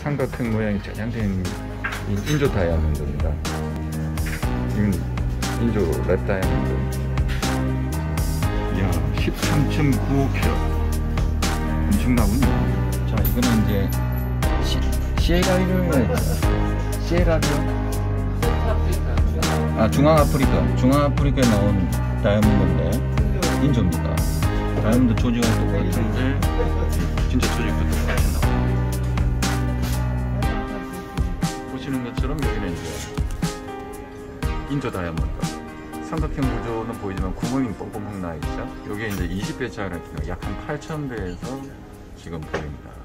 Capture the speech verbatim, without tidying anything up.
삼각형 모양이 저장된 인조 다이아몬드입니다. 이건 인조 랩 다이아몬드. 이야, 십삼 점 구오 캐럿. 엄청나군요. 자, 이거는 이제 시에라리온이라 시에라리온? 아, 중앙아프리카. 중앙아프리카에 나온 다이아몬드인데 인조입니다. 다이아몬드 조직은 똑같은데 진짜 조직도 똑같이 나와요. 보시는 것처럼 여기는 이제 인조 다이아몬드. 삼각형 구조는 보이지만 구멍이 뻥뻥 나 있죠. 여기에 이제 이십 배 차이가 약 한 팔천 배에서 지금 보입니다.